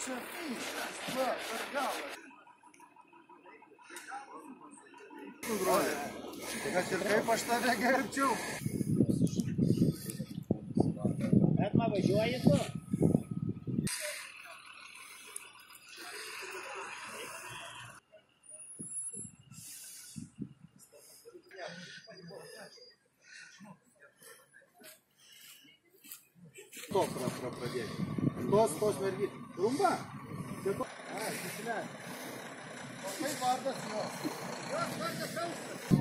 čia fišas, va, per galą. Broli, kad ir kaip aš tave gerbčiau. Bet man važiuoji tu? Ko pradėti? Tos mergit. Rumba? Ai, susileid. O kaip vardas jos? Jos vardas Austas.